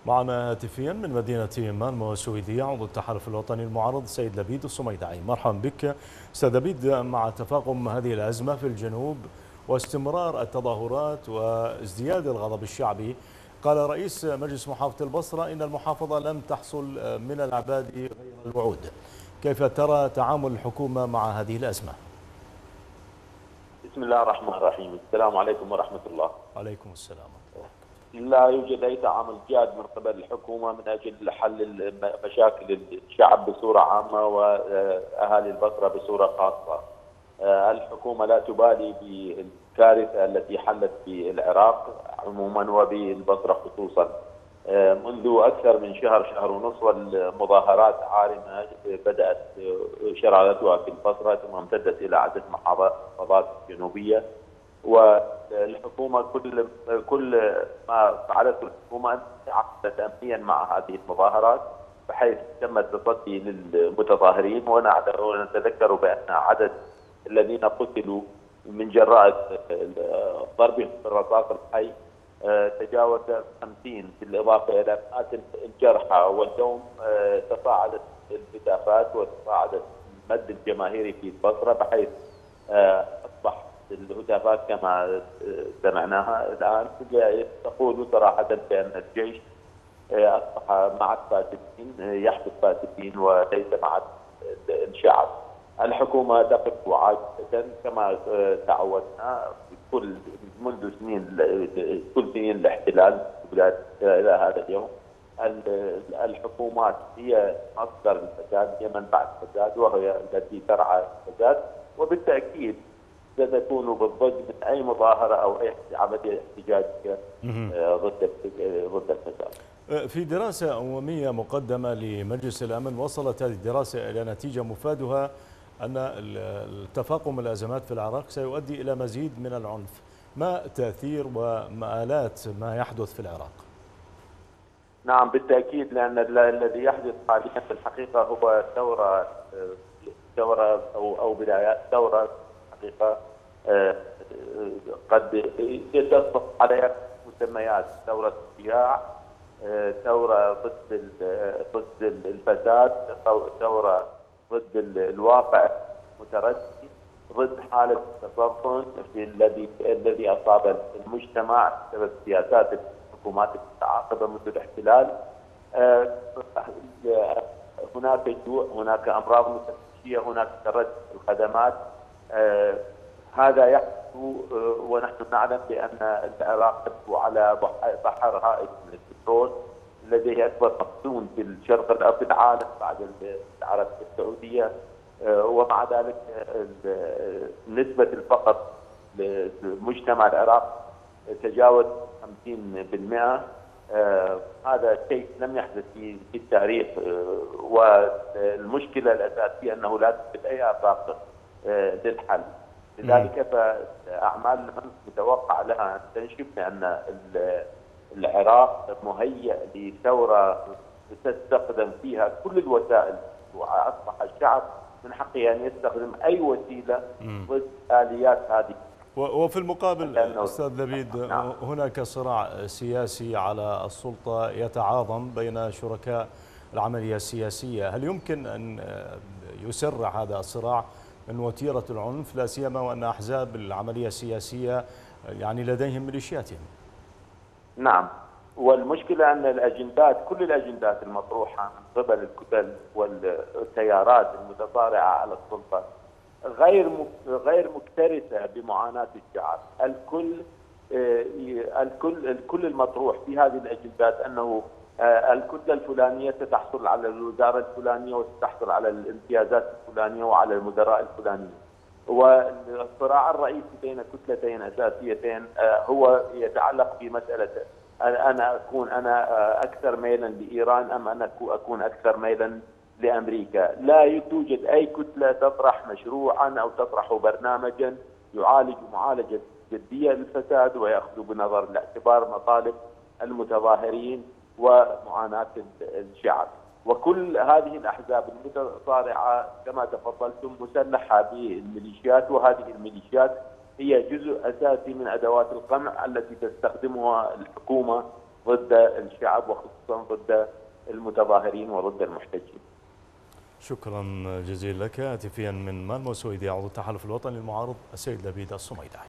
معنا هاتفيا من مدينة مالمو السويدية عضو التحالف الوطني المعارض السيد لبيد الصميدعي. مرحبا بك أستاذ لبيد. مع تفاقم هذه الأزمة في الجنوب واستمرار التظاهرات وازدياد الغضب الشعبي، قال رئيس مجلس محافظة البصرة إن المحافظة لم تحصل من العباد غير الوعود. كيف ترى تعامل الحكومة مع هذه الأزمة؟ بسم الله الرحمن الرحيم، السلام عليكم ورحمة الله. عليكم السلام. لا يوجد أي تعامل جاد من قبل الحكومة من أجل حل مشاكل الشعب بصورة عامة وأهالي البصرة بصورة خاصة. الحكومة لا تبالي بالكارثة التي حلت بالعراق عموما وبالبصرة خصوصا. منذ أكثر من شهر ونصف والمظاهرات عارمة بدأت شرارتها في البصرة ثم امتدت إلى عدة محافظات جنوبية. والحكومة كل ما فعلته الحكومة أن عقدت أمنيا مع هذه المظاهرات بحيث تم التصدي للمتظاهرين، ونتذكر بأن عدد الذين قتلوا من جراء ضربهم بالرصاص الحي تجاوز 50، بالإضافة إلى مئات الجرحى واليوم تصاعدت الهتافات وتصاعدت المد الجماهيري في البصرة بحيث أصبح الهتافات كما سمعناها الآن تقول صراحة بأن الجيش أصبح مع الفاسدين، يحدث فاسدين وليس مع الشعب. الحكومة تقف عاجزة كما تعودنا منذ كل سنين الاحتلال إلى هذا اليوم. الحكومات هي مصدر الفساد، هي منبع الفساد وهي التي ترعى الفساد، وبالتأكيد ستكون بالضد من أي مظاهرة أو أي عملية احتجاجية ضد الفساد. في دراسة أممية مقدمة لمجلس الأمن وصلت هذه الدراسة إلى نتيجة مفادها أن التفاقم الأزمات في العراق سيؤدي إلى مزيد من العنف. ما تأثير ومآلات ما يحدث في العراق؟ نعم بالتأكيد، لأن الذي يحدث حاليا في الحقيقة هو ثورة أو بدايات ثورة حقيقة قد تطلق عليها مسميات: ثورة الصياع، ثورة ضد الفساد، ثورة ضد الواقع المتردي، ضد حالة التصرف الذي أصاب المجتمع بسبب سياسات الحكومات المتعاقبة منذ الاحتلال. هناك جوع، هناك أمراض متفشية، هناك تردي الخدمات. هذا يحدث ونحن نعلم بأن العراق تبدو على بحر هائل من البترول، لديه أكبر مخزون في الشرق في العالم بعد العرب السعودية، ومع ذلك نسبة الفقر لمجتمع العراق تجاوز 50%. هذا شيء لم يحدث في التاريخ، والمشكلة الأساسية أنه لا توجد أي آفاق للحل. لذلك فأعمال الأمن متوقع لها أن تنشب، لأن العراق مهيئ لثورة تستخدم فيها كل الوسائل، وأصبح الشعب من حقه أن يستخدم أي وسيلة ضد آليات هذه. وفي المقابل أستاذ لبيد، هناك صراع سياسي على السلطة يتعاظم بين شركاء العملية السياسية. هل يمكن أن يسرع هذا الصراع من وتيرة العنف، لا سيما وأن أحزاب العملية السياسية يعني لديهم ميليشياتهم؟ نعم، والمشكلة أن كل الأجندات المطروحة من قبل الكتل والتيارات المتصارعة على السلطة غير مكترثة بمعاناة الشعب. الكل المطروح في هذه الأجندات أنه الكتلة الفلانية ستحصل على الوزارة الفلانية وستحصل على الامتيازات الفلانية وعلى المدراء الفلانيين. والصراع الرئيسي بين كتلتين أساسيتين هو يتعلق بمسألة أنا أكثر ميلا لإيران أم أنا أكون أكثر ميلا لأمريكا. لا توجد أي كتلة تطرح مشروعا أو تطرح برنامجا يعالج معالجة جدية للفساد ويأخذ بنظر الاعتبار مطالب المتظاهرين ومعاناة الشعب. وكل هذه الأحزاب المتصارعة كما تفضلتم مسلحة بالميليشيات، وهذه الميليشيات هي جزء أساسي من أدوات القمع التي تستخدمها الحكومة ضد الشعب وخصوصا ضد المتظاهرين وضد المحتجين. شكرا جزيلا لك. هاتفيا من مالمو السويدي عضو التحالف الوطني المعارض السيد لبيد الصميدعي.